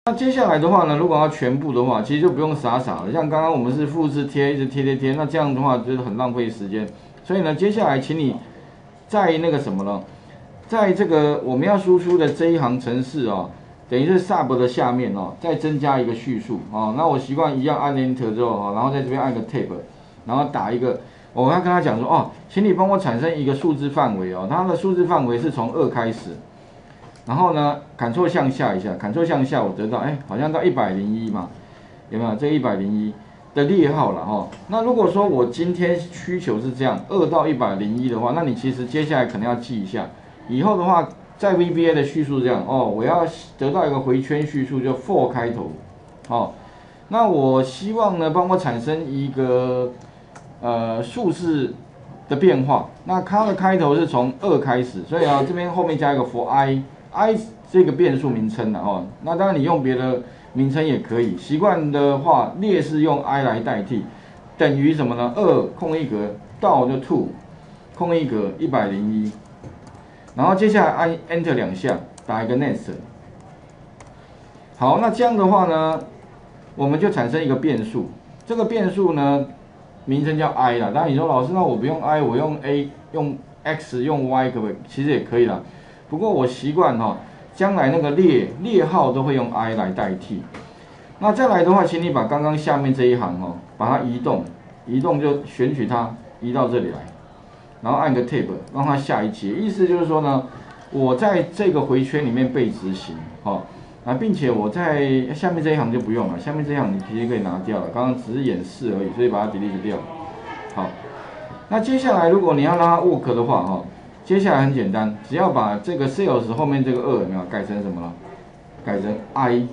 那接下来的话呢，如果要全部的话，其实就不用傻傻了。像刚刚我们是复制贴，一直贴，那这样的话就是很浪费时间。所以呢，接下来请你在那个什么呢，在这个我们要输出的这一行程式哦，等于是 sub 的下面哦，再增加一个叙述哦。那我习惯一样按 Enter 之后哦，然后在这边按个 Tab， 然后打一个，我要跟他讲说哦，请你帮我产生一个数字范围哦，它的数字范围是从2开始。然后呢，Ctrl向下一下，Ctrl向下，我得到，好像到101嘛，有没有？这101的列号了哈。那如果说我今天需求是这样，2到101的话，那你其实接下来可能要记一下，以后的话，在 VBA 的叙述这样哦，我要得到一个回圈叙述，就 for 开头，哦，那我希望呢，帮我产生一个数字的变化，那它的开头是从2开始，所以啊，这边后面加一个 for i 这个变数名称的哦，那当然你用别的名称也可以。习惯的话，列是用 i 来代替，等于什么呢？2空一格到就 to 空一格101，然后接下来按 Enter 2下，打一个 next。好，那这样的话呢，我们就产生一个变数，这个变数呢，名称叫 i 啦。当然你说老师，那我不用 i， 我用 a、用 x、用 y 可不可以？其实也可以啦。不过我习惯哈，将来那个列号都会用 i 来代替。那再来的话，请你把刚刚下面这一行哦，把它移动就选取它移到这里来，然后按个 Tab 让它下一节。意思就是说呢，我在这个回圈里面被执行，并且我在下面这一行就不用了，下面这一行你直接可以拿掉了，刚刚只是演示而已，所以把它 delete 掉。好，那接下来如果你要让它 work 的话接下来很简单，只要把这个 sales 后面这个2有没有改成什么了？改成 i，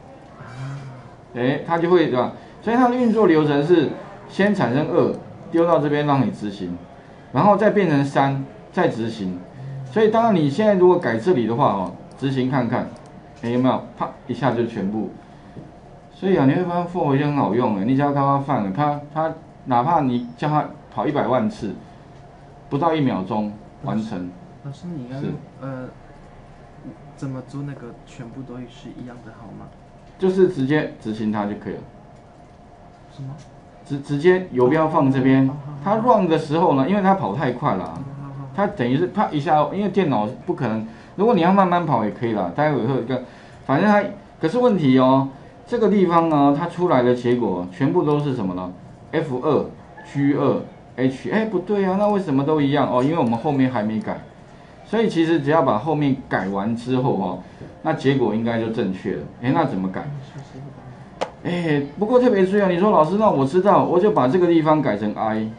它就会对吧？所以它的运作流程是先产生2，丢到这边让你执行，然后再变成3，再执行。所以当然你现在如果改这里的话执行看看，有没有？啪一下就全部。所以你会发现 for 回圈很好用你只要看它放了，它哪怕你叫它跑100万次，不到1秒钟。完成。 老师，你刚怎么做那个全部都是一样的好吗？ 就是直接执行它就可以了。 什么？ 直接游标放这边，它 run 的时候呢，因为它跑太快了，它等于是啪一下，因为电脑不可能，如果你要慢慢跑也可以啦，待会会有一个，反正它，可是问题这个地方呢，它出来的结果全部都是什么呢 ？F2、G2。不对啊，那为什么都一样因为我们后面还没改，所以其实只要把后面改完之后那结果应该就正确了。那怎么改？不过特别注意你说老师，那我知道，我就把这个地方改成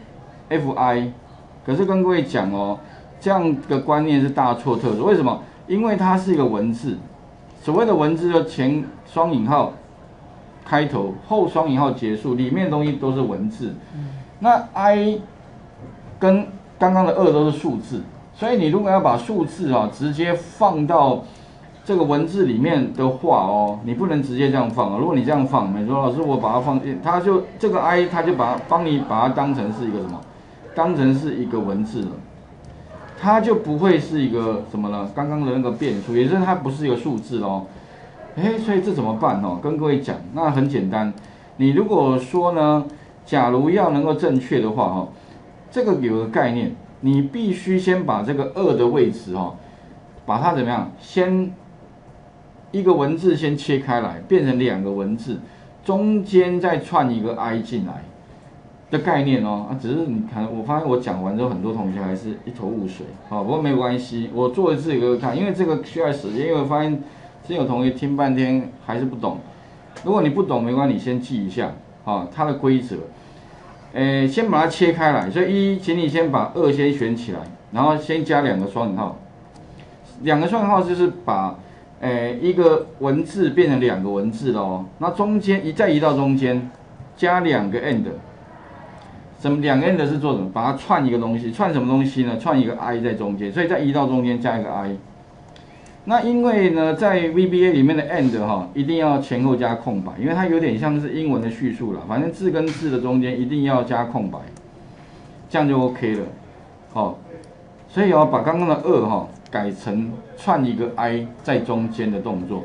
fi， 可是跟各位讲这样的观念是大错特错。为什么？因为它是一个文字，所谓的文字就前双引号开头，后双引号结束，里面的东西都是文字。那 i 跟刚刚的2都是数字，所以你如果要把数字直接放到这个文字里面的话你不能直接这样放如果你这样放，你说老师我把它放进，它就这个 i 它就帮你把它当成是一个什么？当成是一个文字了，它就不会是一个什么呢？刚刚的那个变数，也就是它不是一个数字所以这怎么办跟各位讲，那很简单，你如果说呢？假如要能够正确的话这个有个概念，你必须先把这个2的位置把它怎么样？先一个文字先切开来，变成2个文字，中间再串一个 i 进来的概念只是你看，我发现我讲完之后，很多同学还是一头雾水不过没关系，我做一次给各位看，因为这个需要时间，因为我发现之前有同学听半天还是不懂。如果你不懂没关系，你先记一下它的规则。先把它切开来，所以请你先把2先选起来，然后先加2个双引号。2个双引号就是把一个文字变成2个文字了那中间再移到中间，加2个 and。什么2个 and 是做什么？把它串一个东西，串什么东西呢？串一个 i 在中间，所以再移到中间加一个 i。那因为呢，在 VBA 里面的 and 一定要前后加空白，因为它有点像是英文的叙述啦，反正字跟字的中间一定要加空白，这样就 OK 了。所以把刚刚的2改成串一个 i 在中间的动作。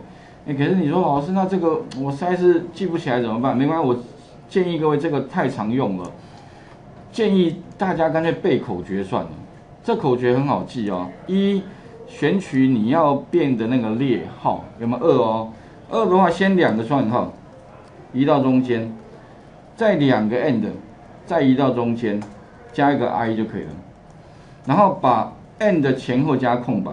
可是你说老师，那这个我实在是记不起来怎么办？没关系，我建议各位这个太常用了，建议大家干脆背口诀算了。这口诀很好记哦。一，选取你要变的那个列号，有没有2哦？2的话，先2个双引号移到中间，再2个 and 再移到中间，加一个 I 就可以了。然后把 and 前后加空白。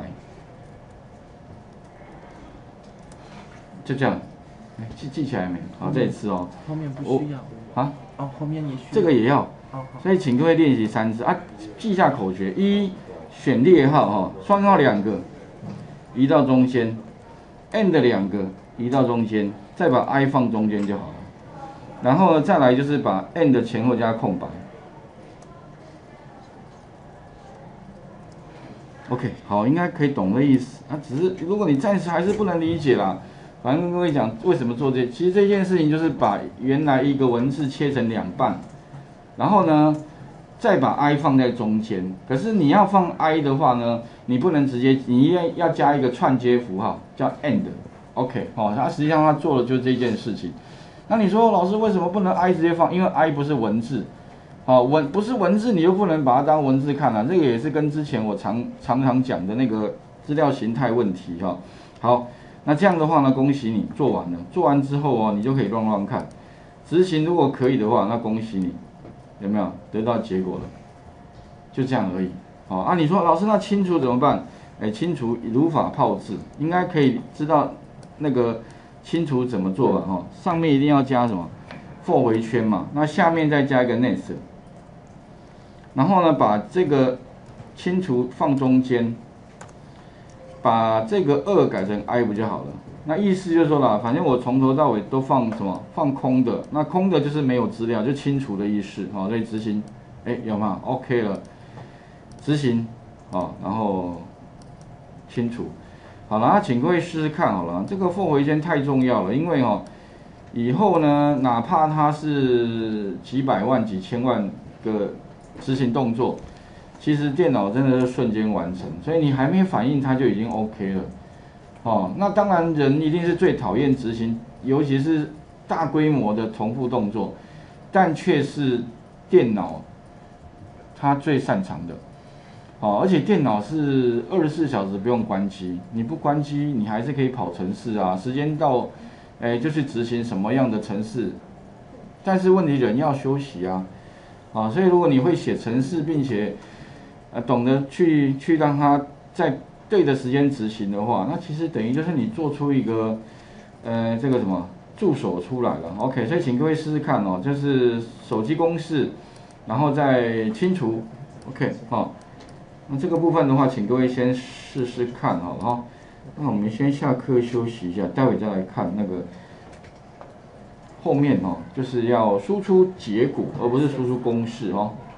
就这样，记起来没？好，这一次哦。 后面不需要。啊？哦，后面也需要。 这个也要。 哦， 所以请各位练习3次啊，记一下口诀：一，选列号哈，双引号2个，移到中间 ，and 2个移到中间，再把 I 放中间就好了。然后呢，再来就是把 and 前后加空白。OK， 好，应该可以懂的意思啊。只是如果你暂时还是不能理解啦。反正跟各位讲为什么做这，其实这件事情就是把原来一个文字切成2半，然后呢，再把 I 放在中间。可是你要放 I 的话呢，你不能直接，你要加一个串接符号，叫 and。OK， 哦，它实际上它做的就是这件事情。那你说老师为什么不能 I 直接放？因为 I 不是文字，好，不是文字，你又不能把它当文字看了。这个也是跟之前我常讲的那个资料形态问题哈。好。那这样的话呢，恭喜你做完了。做完之后哦，你就可以乱看。执行如果可以的话，那恭喜你，有没有得到结果了？就这样而已。好啊，你说老师那清除怎么办？清除如法炮制，应该可以知道那个清除怎么做吧？哈，上面一定要加什么 for 回圈嘛，那下面再加一个 next， 然后呢，把这个清除放中间。把这个2改成 I 不就好了？那意思就是说啦，反正我从头到尾都放什么？放空的。那空的就是没有资料，就清除的意思。好，所以执行，有没有 ？OK 了，执行，好，然后清除。好了，那请各位试试看好了。这个for回圈太重要了，因为以后呢，哪怕它是几百万、几千万个执行动作。其实电脑真的是瞬间完成，所以你还没反应它就已经 OK 了，那当然人一定是最讨厌执行，尤其是大规模的重复动作，但却是电脑它最擅长的，而且电脑是24小时不用关机，你不关机你还是可以跑程式啊，时间到，就去执行什么样的程式，但是问题人要休息啊，所以如果你会写程式，并且懂得去让它在对的时间执行的话，那其实等于就是你做出一个这个什么助手出来了。OK， 所以请各位试试看哦，就是手机公式，然后再清除。OK， 好，那这个部分的话，请各位先试试看好了哈。那我们先下课休息一下，待会再来看那个后面就是要输出结果，而不是输出公式哦。